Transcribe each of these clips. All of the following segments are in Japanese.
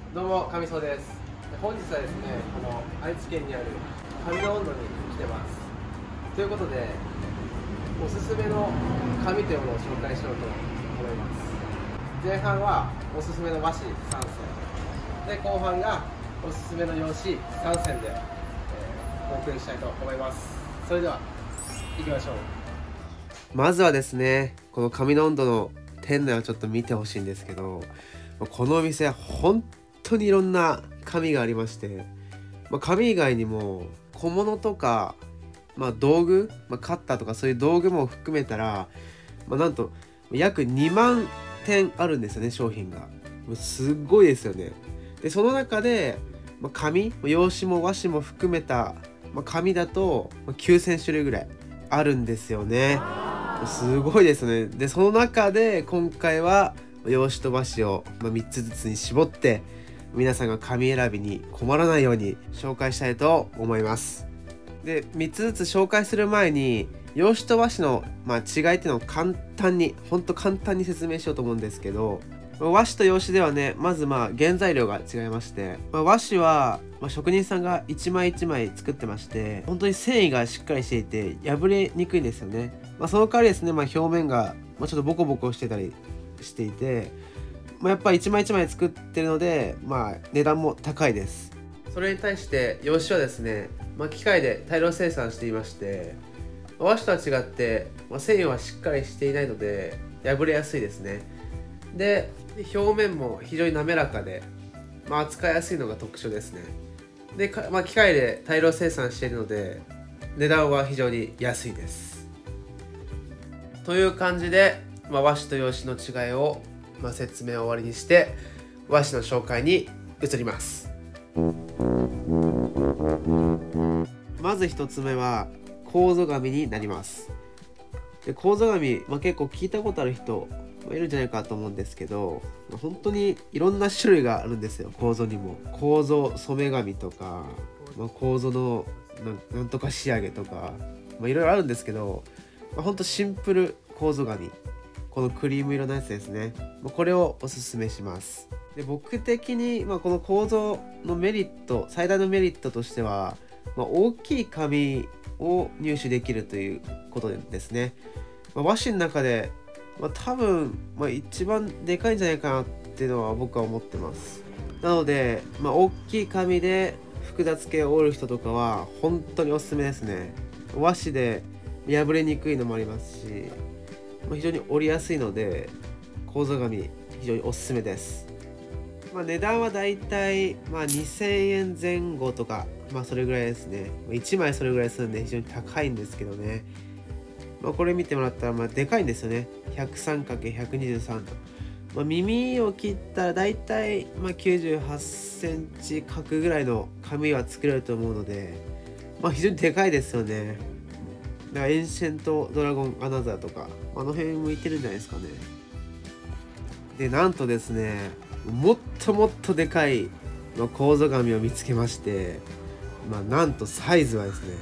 どうも、神曽です。本日はですね、愛知県にある紙の温度に来てます。ということで、おすすめの紙というものを紹介しようと思います。前半はおすすめの和紙3選で、後半がおすすめの用紙3選で、お送りしたいと思います。それでは行きましょう。まずはですね、この紙の温度の店内をちょっと見てほしいんですけど、このお店本当にいろんな紙がありまして、紙以外にも小物とか、道具、カッターとかそういう道具も含めたら、なんと約2万点あるんですよね、商品が。もうすっごいですよね。でその中で、紙、用紙も和紙も含めた、紙だと9000種類ぐらいあるんですよね。すごいですね。でその中で今回は用紙と和紙を3つずつに絞って、皆さんが紙選びに困らないように紹介したいと思います。で3つずつ紹介する前に、用紙と和紙の、違いっていうのを簡単に説明しようと思うんですけど、和紙と用紙ではね、まず原材料が違いまして、和紙は、職人さんが一枚一枚作ってまして、本当に繊維がしっかりしていて破れにくいんですよね。その代わりですね、表面が、ちょっとボコボコしてたりしていて、やっぱり一枚一枚作ってるので、値段も高いです。それに対して用紙はですね、機械で大量生産していまして、和紙とは違って、繊維はしっかりしていないので破れやすいですね。で表面も非常に滑らかで、扱いやすいのが特徴ですね。で機械で大量生産しているので値段は非常に安いです。という感じで、和紙と用紙の違いを、説明を終わりにして和紙の紹介に移ります。まず1つ目は楮紙になります。で楮紙、結構聞いたことある人いるんじゃないかと思うんですけど、本当にいろんな種類があるんですよ。楮にも楮染め紙とか、楮のなんとか仕上げとか、いろいろあるんですけど、本当シンプル楮紙、このクリーム色のやつですね。これをおすすめします。で僕的に、この楮のメリット、最大のメリットとしては、大きい紙を入手できるということですね。和紙の中で、多分、一番でかいんじゃないかなっていうのは僕は思ってます。なので、大きい紙で複雑系を折る人とかは本当におすすめですね。和紙で破れにくいのもありますし、非常に折りやすいので楮紙非常におすすめです。値段はだいたい2000円前後とか、それぐらいですね。1枚それぐらいするんで非常に高いんですけどね。これ見てもらったらでかいんですよね。103×123 と、耳を切ったらだいたい98センチ角ぐらいの紙は作れると思うので、非常にでかいですよね。だからエンシェントドラゴンアナザーとか、あの辺向いてるんじゃないですかね。でなんとですね、もっともっとでかい楮紙を見つけまして、なんとサイズはですね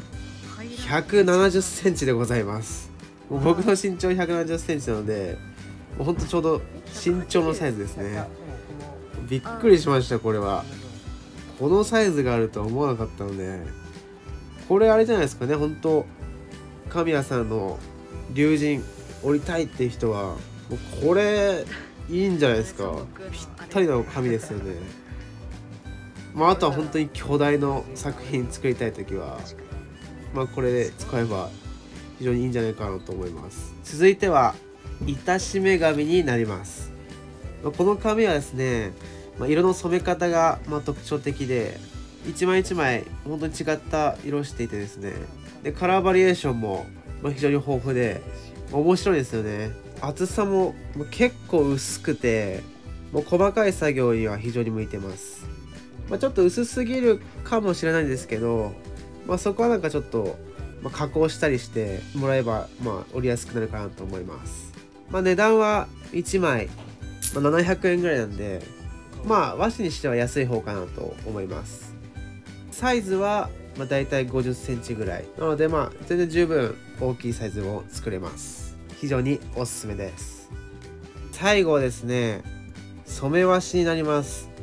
170センチでございます。もう僕の身長170センチなので、もうほんとちょうど身長のサイズですね。びっくりしました。これはこのサイズがあるとは思わなかったので、これあれじゃないですかね。本当神谷さんの龍神折りたいっていう人はもうこれいいんじゃないですか。ぴったりの紙ですよね。あとは本当に巨大の作品作りたい時は、これで使えば非常にいいんじゃないかなと思います。続いては板締め紙になります。この紙はですね、色の染め方が特徴的で、一枚一枚本当に違った色をしていてですね、でカラーバリエーションも非常に豊富で面白いですよね。厚さも結構薄くて、細かい作業には非常に向いてます。ちょっと薄すぎるかもしれないんですけど、そこはちょっと加工したりしてもらえば折りやすくなるかなと思います。値段は1枚、700円ぐらいなんで、和紙にしては安い方かなと思います。サイズはだいたい50センチぐらいなので、全然十分大きいサイズを作れます。非常におすすめです。最後ですね、染め和紙になります。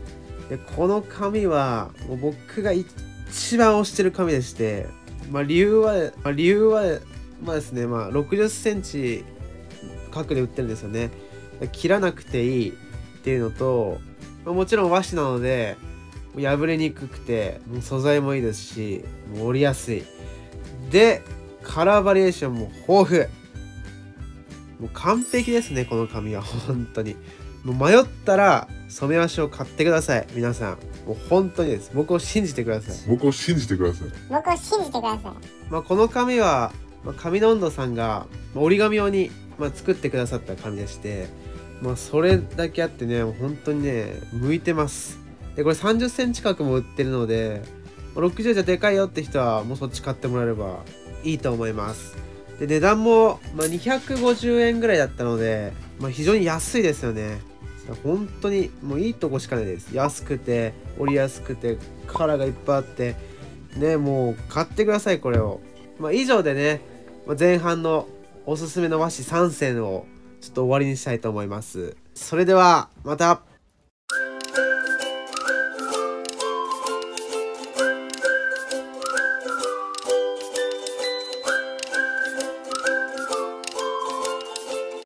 でこの紙はもう僕が一番推してる紙でして、理由はですね、60センチ角で売ってるんですよね。切らなくていいっていうのと、もちろん和紙なので破れにくくて、もう素材もいいですし、もう折りやすい。でカラーバリエーションも豊富。もう完璧ですね、この紙は。本当にもう迷ったら染め和紙を買ってください。皆さんもう本当にです。僕を信じてください。 僕を信じてください。 この紙は、紙の温度さんが折り紙用に、作ってくださった紙でして、それだけあってね、本当にね向いてます。でこれ30センチ角も売ってるので、60じゃでかいよって人はもうそっち買ってもらえればいいと思います。で値段も、250円ぐらいだったので、非常に安いですよね。本当にもういいとこしかないです。安くて折りやすくてカラーがいっぱいあってね、もう買ってくださいこれを。以上でね、前半のおすすめの和紙3選をちょっと終わりにしたいと思います。それではまた。